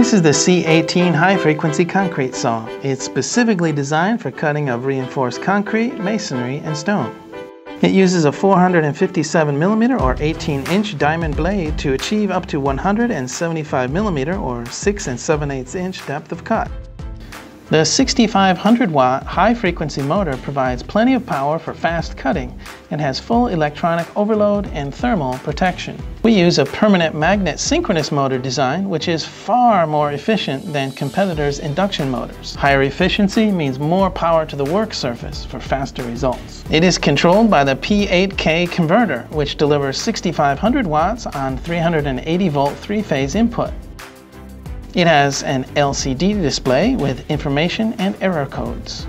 This is the C18 high-frequency concrete saw. It's specifically designed for cutting of reinforced concrete, masonry, and stone. It uses a 457mm or 18-inch diamond blade to achieve up to 175mm or 6 7/8 inch depth of cut. The 6500-watt high-frequency motor provides plenty of power for fast cutting and has full electronic overload and thermal protection. We use a permanent magnet synchronous motor design, which is far more efficient than competitors' induction motors. Higher efficiency means more power to the work surface for faster results. It is controlled by the P8K converter, which delivers 6500 watts on 380-volt three-phase input. It has an LCD display with information and error codes.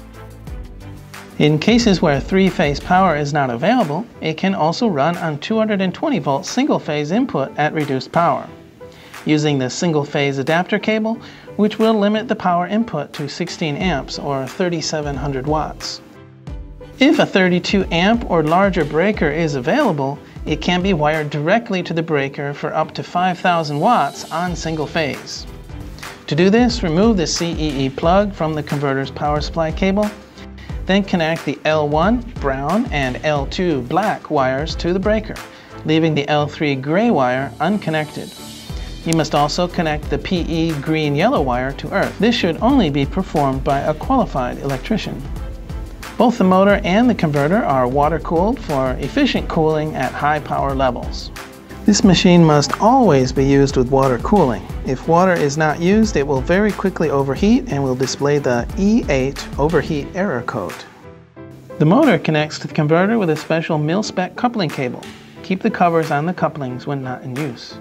In cases where three-phase power is not available, it can also run on 220-volt single-phase input at reduced power, using the single-phase adapter cable, which will limit the power input to 16 amps or 3700 watts. If a 32 amp or larger breaker is available, it can be wired directly to the breaker for up to 5000 watts on single phase. To do this, remove the CEE plug from the converter's power supply cable, then connect the L1 brown and L2 black wires to the breaker, leaving the L3 gray wire unconnected. You must also connect the PE green-yellow wire to earth. This should only be performed by a qualified electrician. Both the motor and the converter are water-cooled for efficient cooling at high power levels. This machine must always be used with water cooling. If water is not used, it will very quickly overheat and will display the E8 overheat error code. The motor connects to the converter with a special mil-spec coupling cable. Keep the covers on the couplings when not in use.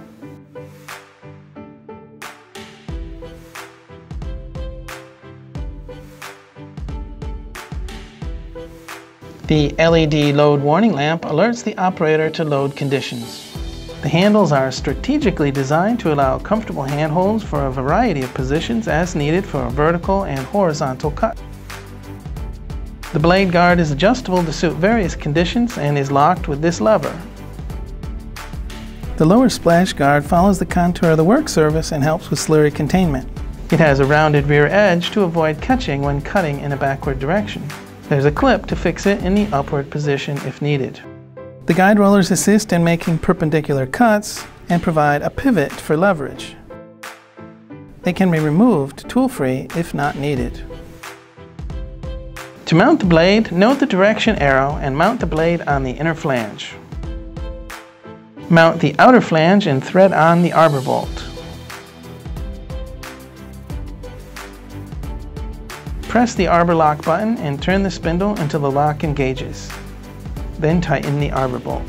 The LED load warning lamp alerts the operator to load conditions. The handles are strategically designed to allow comfortable handholds for a variety of positions as needed for a vertical and horizontal cut. The blade guard is adjustable to suit various conditions and is locked with this lever. The lower splash guard follows the contour of the work surface and helps with slurry containment. It has a rounded rear edge to avoid catching when cutting in a backward direction. There's a clip to fix it in the upward position if needed. The guide rollers assist in making perpendicular cuts and provide a pivot for leverage. They can be removed tool-free if not needed. To mount the blade, note the direction arrow and mount the blade on the inner flange. Mount the outer flange and thread on the arbor bolt. Press the arbor lock button and turn the spindle until the lock engages. Then tighten the arbor bolt.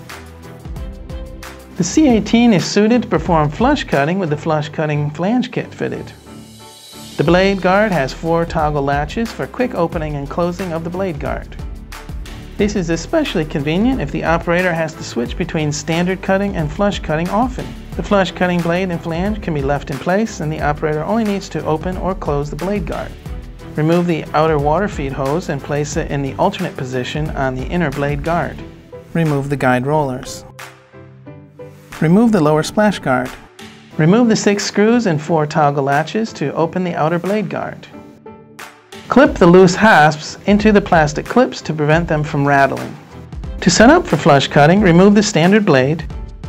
The C18 is suited to perform flush cutting with the flush cutting flange kit fitted. The blade guard has 4 toggle latches for quick opening and closing of the blade guard. This is especially convenient if the operator has to switch between standard cutting and flush cutting often. The flush cutting blade and flange can be left in place and the operator only needs to open or close the blade guard. Remove the outer water feed hose and place it in the alternate position on the inner blade guard. Remove the guide rollers. Remove the lower splash guard. Remove the 6 screws and 4 toggle latches to open the outer blade guard. Clip the loose hasps into the plastic clips to prevent them from rattling. To set up for flush cutting, remove the standard blade.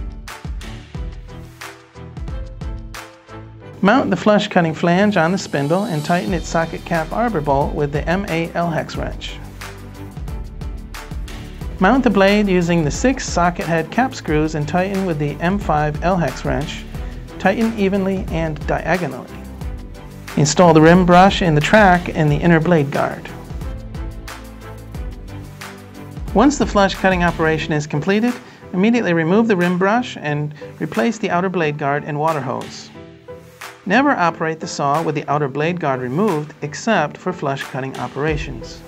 Mount the flush cutting flange on the spindle and tighten its socket cap arbor bolt with the M8 L-hex wrench. Mount the blade using the 6 socket head cap screws and tighten with the M5 L-hex wrench. Tighten evenly and diagonally. Install the rim brush in the track and the inner blade guard. Once the flush cutting operation is completed, immediately remove the rim brush and replace the outer blade guard and water hose. Never operate the saw with the outer blade guard removed except for flush cutting operations.